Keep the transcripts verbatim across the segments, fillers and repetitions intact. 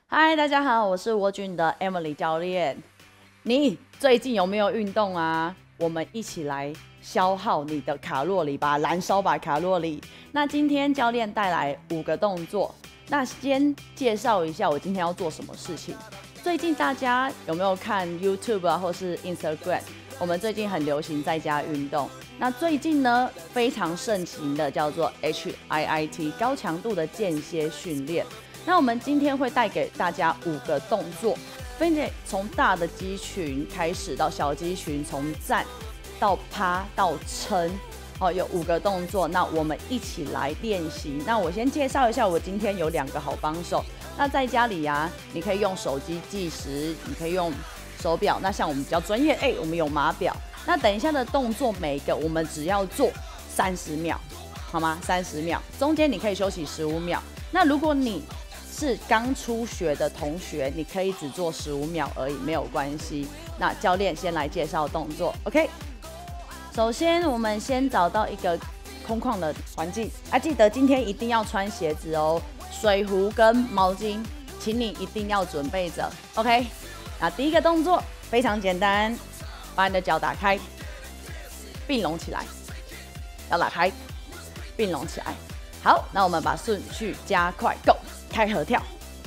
嗨，大家好，我是沃俊的 Emily 教练。你最近有没有运动啊？我们一起来消耗你的卡路里吧，燃烧吧卡路里。那今天教练带来五个动作，那先介绍一下我今天要做什么事情。最近大家有没有看 YouTube 啊，或是 Instagram？ 我们最近很流行在家运动。那最近呢，非常盛行的叫做 H I I T 高强度的间歇训练。那我们今天会带给大家五个动作，分别从大的肌群开始到小肌群，从站到趴到撑，哦，有五个动作。那我们一起来练习。那我先介绍一下，我今天有两个好帮手。那在家里啊，你可以用手机计时，你可以用手表。那像我们比较专业，哎、欸，我们有码表。那等一下的动作每一个我们只要做三十秒，好吗？三十秒，中间你可以休息十五秒。那如果你是刚初学的同学，你可以只做十五秒而已，没有关系。那教练先来介绍动作 ，OK？ 首先，我们先找到一个空旷的环境啊，记得今天一定要穿鞋子哦。水壶跟毛巾，请你一定要准备着 ，OK？ 那第一个动作非常简单，把你的脚打开，并拢起来，脚打开，并拢起来。好，那我们把顺序加快 ，Go！开合跳，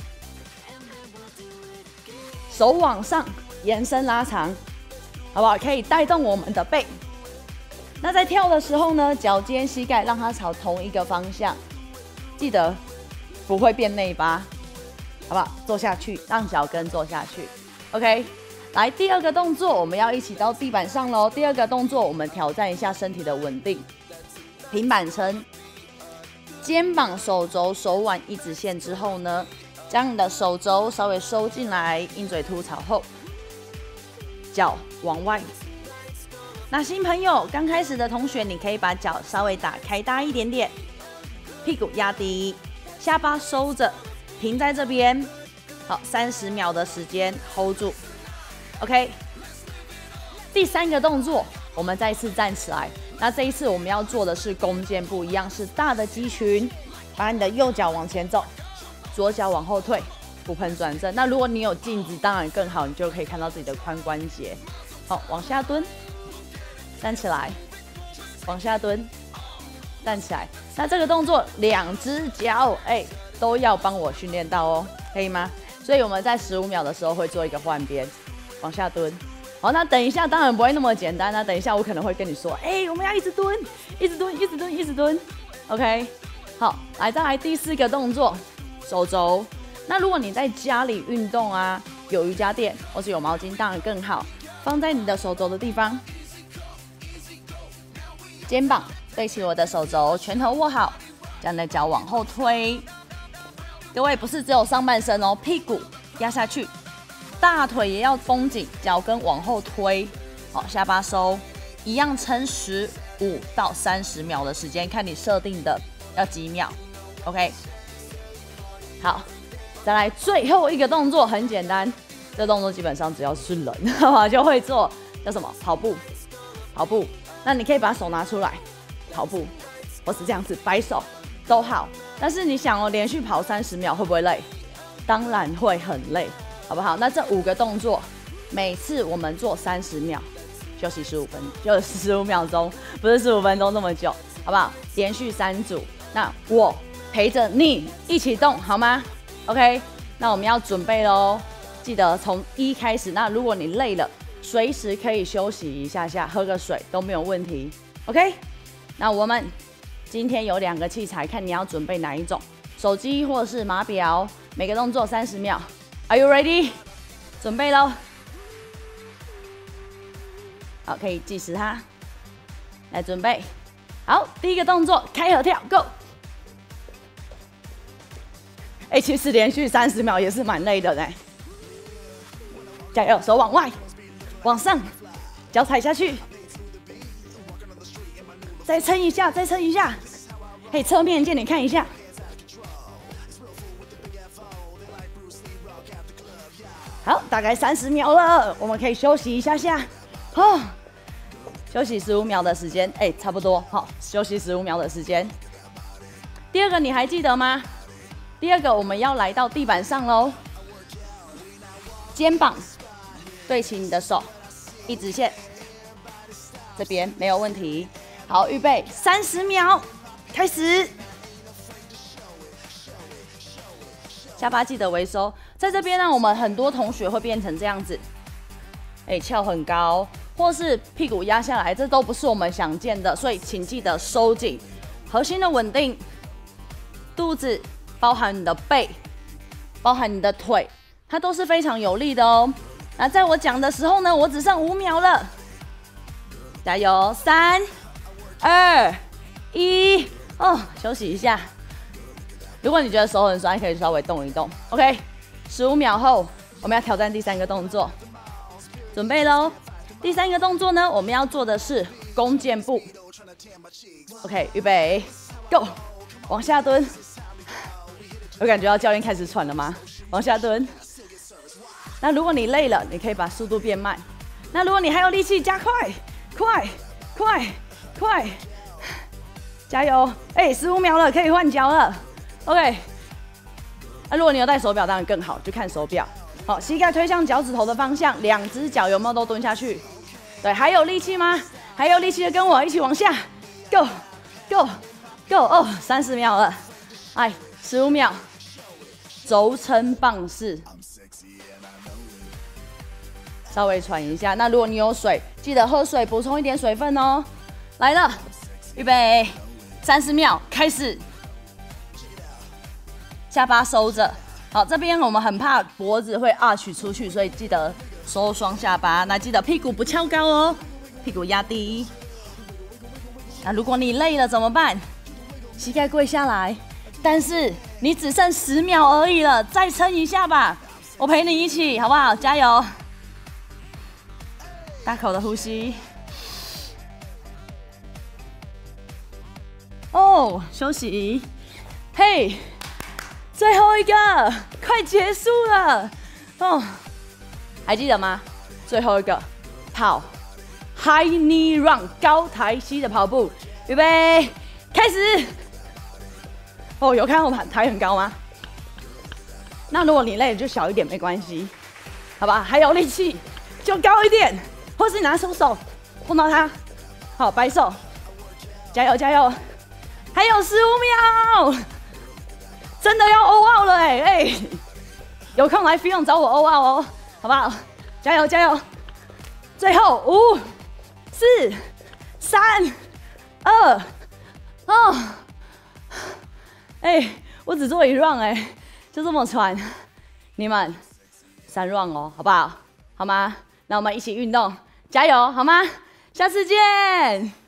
手往上延伸拉长，好不好？可以带动我们的背。那在跳的时候呢，脚尖、膝盖让它朝同一个方向，记得不会变内八，好不好？坐下去，让脚跟坐下去。OK， 来第二个动作，我们要一起到地板上喽。第二个动作，我们挑战一下身体的稳定，平板撑。肩膀、手肘、手腕一直线之后呢，将你的手肘稍微收进来，鹰嘴凸朝后，脚往外。那新朋友刚开始的同学，你可以把脚稍微打开大一点点，屁股压低，下巴收着，停在这边。好，三十秒的时间 hold 住 ，OK。第三个动作，我们再次站起来。那这一次我们要做的是弓箭步，一样是大的肌群，把你的右脚往前走，左脚往后退，骨盆转正。那如果你有镜子，当然更好，你就可以看到自己的髋关节。好，往下蹲，站起来，往下蹲，站起来。那这个动作两只脚哎都要帮我训练到哦，可以吗？所以我们在十五秒的时候会做一个换边，往下蹲。好，那等一下当然不会那么简单。那等一下我可能会跟你说，哎、欸，我们要一直蹲，一直蹲，一直蹲，一直蹲 ，OK？ 好，来再来第四个动作，手肘。那如果你在家里运动啊，有瑜伽垫或是有毛巾，当然更好，放在你的手肘的地方，肩膀对齐我的手肘，拳头握好，将你的脚往后推。各位不是只有上半身哦，屁股压下去。大腿也要绷紧，脚跟往后推，好，下巴收，一样撑十五到三十秒的时间，看你设定的要几秒 ，OK？ 好，再来最后一个动作，很简单，这动作基本上只要是人就会做，叫什么？跑步，跑步。那你可以把手拿出来，跑步，或是这样子摆手都好。但是你想哦，连续跑三十秒会不会累？当然会很累。好不好？那这五个动作，每次我们做三十秒，休息十五分，就十五秒钟，不是十五分钟这么久，好不好？连续三组，那我陪着你一起动，好吗 ？OK， 那我们要准备喽，记得从一开始。那如果你累了，随时可以休息一下下，喝个水都没有问题。OK， 那我们今天有两个器材，看你要准备哪一种，手机或者是码表，每个动作三十秒。Are you ready？ 准备咯。好，可以计时它。来准备。好，第一个动作开合跳 ，Go。哎、欸，其实连续三十秒也是蛮累的呢。加油，手往外，往上，脚踩下去，再撑一下，再撑一下。嘿，侧面借你看一下。好，大概三十秒了，我们可以休息一下下。哦，休息十五秒的时间，哎、欸，差不多。好，休息十五秒的时间。第二个你还记得吗？第二个我们要来到地板上喽。 肩膀对齐你的手，一直线，这边没有问题。好，预备，三十秒，开始。下巴记得微收，在这边呢，我们很多同学会变成这样子，哎，翘很高，或是屁股压下来，这都不是我们想见的，所以请记得收紧，核心的稳定，肚子包含你的背，包含你的腿，它都是非常有力的哦。那在我讲的时候呢，我只剩五秒了，加油，三、二、一，哦，休息一下。如果你觉得手很酸，可以稍微动一动。OK， 十五秒后我们要挑战第三个动作，准备咯。第三个动作呢，我们要做的是弓箭步。OK， 预备 ，Go， 往下蹲。有感觉到教练开始喘了吗？往下蹲。那如果你累了，你可以把速度变慢。那如果你还有力气，加快，快，快，快，加油！哎，十五秒了，可以换脚了。OK， 那如果你有戴手表，当然更好，就看手表。好，膝盖推向脚趾头的方向，两只脚有没有都蹲下去？对，还有力气吗？还有力气的跟我一起往下 ，Go Go Go！ 哦，三十秒了，哎，十五秒，轴撑棒式，稍微喘一下。那如果你有水，记得喝水，补充一点水分哦。来了，预备，三十秒，开始。下巴收着，好，这边我们很怕脖子会 arch 出去，所以记得收双下巴。那记得屁股不翘高哦，屁股压低。那如果你累了怎么办？膝盖跪下来，但是你只剩十秒而已了，再撑一下吧，我陪你一起，好不好？加油！大口的呼吸。哦，休息。嘿。最后一个，快结束了哦！还记得吗？最后一个，跑 ，high knee run， 高抬膝的跑步，预备，开始！哦，有看我抬很高吗？那如果你累了就小一点没关系，好吧？还有力气就高一点，或是拿出手碰到它，好，摆手，加油加油！还有十五秒。真的要欧奥了哎、欸、哎、欸，有空来 Fion 找我欧奥哦，好不好？加油加油！最后五、四、三、二、哦，哎、欸，我只做一 round 哎、欸，就这么喘，你们三 round 哦，好不好？好吗？那我们一起运动，加油好吗？下次见。